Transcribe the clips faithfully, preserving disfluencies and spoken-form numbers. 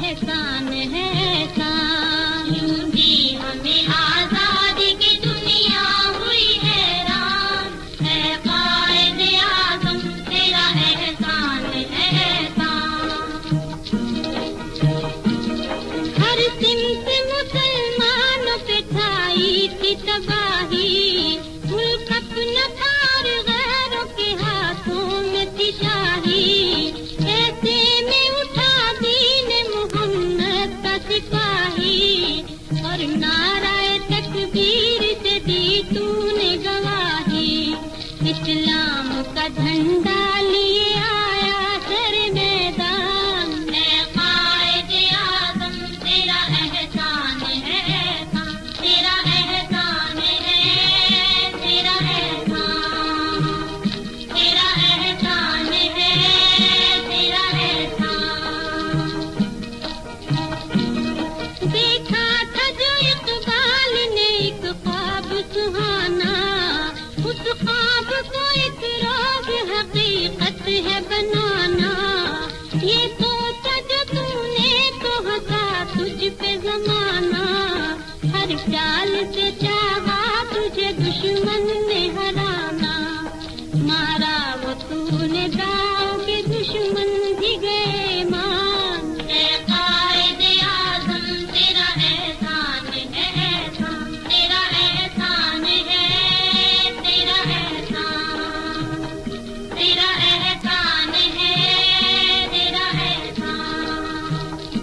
एहसान है एहसान। यूं भी हमें आजादी की दुनिया हुई हैरान, है कायदे आज़म तेरा एहसान है एहसान। हर सिमत मुसलमानों पे छाई थी तबाही, मुल्क अपना थार गैरों के हाथों में थी शाही। ऐसे में उठा दीन मोहम्मद का सिपाही, और नाराए तकबीर से दी तूने गवाही। इस्लाम का झंडा लिए आया सर मैदान, है कायदे आज़म तेरा एहसान है एहसान, तेरा एहसान है, तेरा एहसान, तेरा एहसान है, तेरा एहसान। देखा था जो इकबाल ने एक ख्वाब सुहाना, उस ख्वाब को एक रोज़ हकीकत है बनाना। ये सोचा जो तूने तो हंसा तुझ पे जमाना, हर चाल से चाहा तुझे दुश्मन ने हराना। मारा वो तूने दाव के दुश्मन भी गए मान, है कायदे आज़म तेरा एहसान है एहसान, तेरा एहसान है, तेरा एहसान, तेरा एहसान है, तेरा एहसान।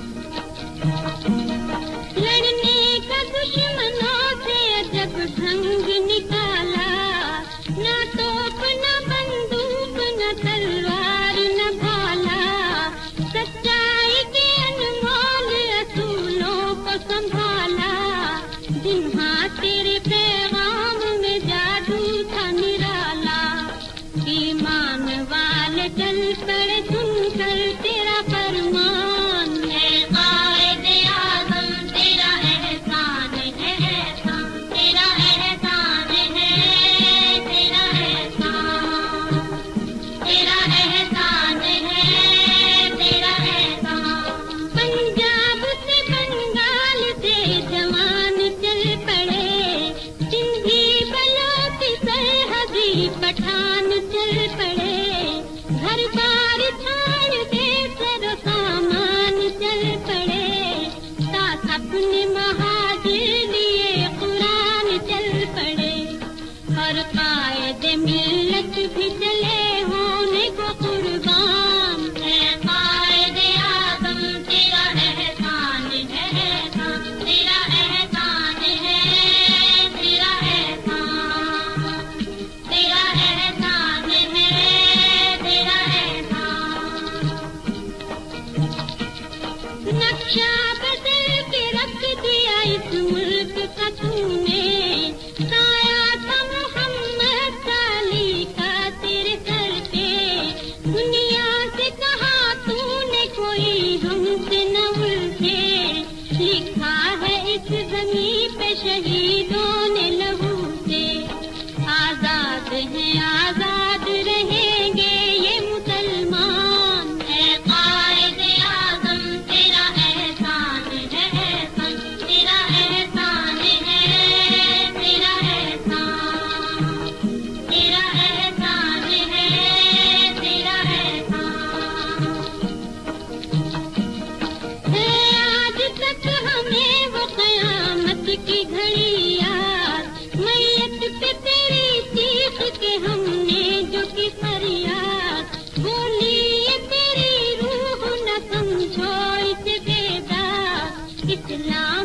लड़ने का दुश्मनों से अजब ढंग निकाला, ना तोप न बंदूक न तलवार न भाला। सच्चाई के अनमोल असूलों को संभाला, जिन्हा तेरे पैगाम में जादू था निराला। ईमान वाले चल पड़े सुनकर तेरा फरमान, है कायदे आज़म तेरा एहसान है एहसान, तेरा एहसान है, तेरा एहसान, तेरा एहसान है, तेरा एहसान। पंजाब से बंगाल से जवान चल पड़े, सिंधी बलोच सरहदी पठान चल पड़े। घर बार छोड़ दे सरो सामान चल पड़े, साथ अपने महाजिर लिए कुरान चल पड़े। और कायदे मिल्लत भी चले होने को कुर्बान, है कायदे आज़म तेरा एहसान है एहसान, तेरा एहसान है, तेरा एहसान, तेरा एहसान है, तेरा एहसान। नक्शा बदल के रख दिया इस मुल्क का तूने, साया था मोहम्मद साली का तेरे सर पे। दुनिया से कहा तूने कोई हमसे न उलझे, लिखा है इस ज़मीं पे शहीदों ने लहू से। आजाद हैं आजाद रहेंगे ये मुसलमान, है कायदे आज़म तेरा एहसान है एहसान, तेरा एहसान है, तेरा एहसान, तेरा एहसान है, तेरा एहसान। है आज तक हमें वो क़यामत की घड़ी याद, मैयत पे तेरी चीख के हमने जो की फरियाद। बोली ये तेरी रूह न समझो इसे बेदाग, इस्लाम